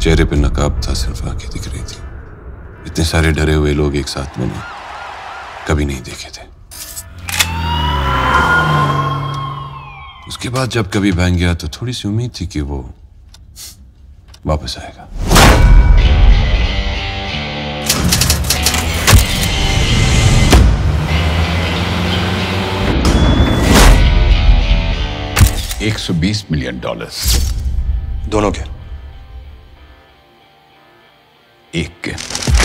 चेहरे पे नकाब था, सिर्फ आंखें दिख रही थी। इतने सारे डरे हुए लोग एक साथ मैंने कभी नहीं देखे थे। उसके बाद जब कभी बैंक गया तो थोड़ी सी उम्मीद थी कि वो वापस आएगा। $120 मिलियन। दोनों के? एक के।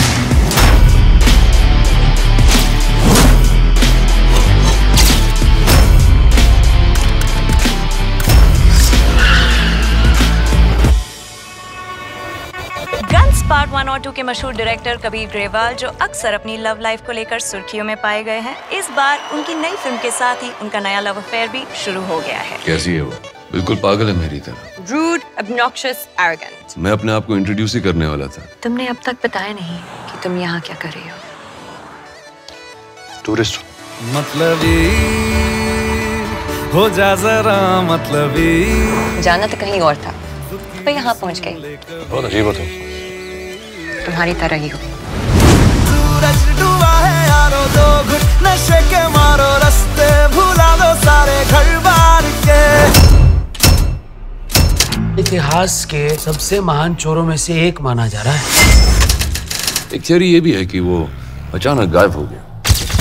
गन्स पार्ट 1 और 2 के मशहूर डायरेक्टर कबीर ग्रेवाल, जो अक्सर अपनी लव लाइफ को लेकर सुर्खियों में पाए गए हैं, इस बार उनकी नई फिल्म के साथ ही उनका नया लव अफेयर भी शुरू हो गया है। कैसी है वो? बिल्कुल पागल है मेरी तरह। Rude, obnoxious, arrogant. मैं अपने आप को इंट्रोड्यूस ही करने वाला था। तुमने अब तक बताया नहीं कि तुम यहाँ क्या कर रही हो। टूरिस्ट। मतलबी हो जा जरा मतलबी। जाना तो कहीं और था, तो यहाँ पहुँच गई। बहुत अजीब हो तुम। तुम्हारी तरह ही हो। सूरज डूबा है यारो, दो घुट नशे के मारो, रास्ते भुला दो सारे घर बार के। इतिहास के सबसे महान चोरों में से एक माना जा रहा है। एक थियरी ये भी है कि वो अचानक गायब हो गया।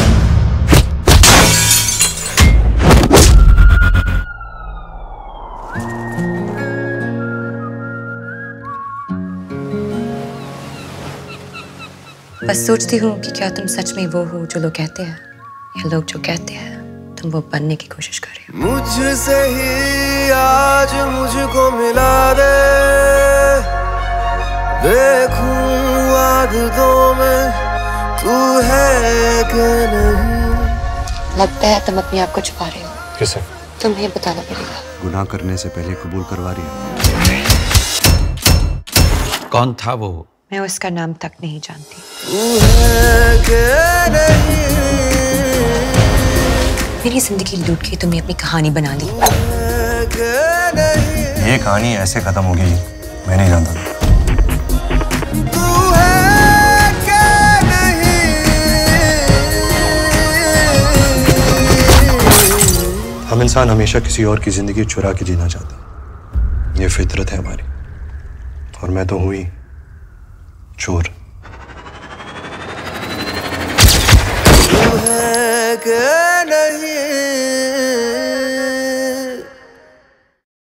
बस सोचती हूँ कि क्या तुम सच में वो हो जो लोग कहते हैं, या लोग जो कहते हैं तुम वो बनने की कोशिश कर रहे हो। मुझसे ही आज मुझको मिला दे, देखूं आदतों में तू है कि नहीं। लगता है तुम अपने आप को छुपा रहे हो। किसे? तुम्हें बताना पड़ेगा। गुनाह करने से पहले कबूल करवा रही है। कौन था वो? मैं उसका नाम तक नहीं जानती। तू है कि नहीं। मेरी जिंदगी लूट के तुमने अपनी कहानी बना ली। ये कहानी ऐसे खत्म होगी मैं नहीं जानता। हम इंसान हमेशा किसी और की जिंदगी चुरा के जीना चाहते हैं। ये फितरत है हमारी, और मैं तो हुई चोर। तू है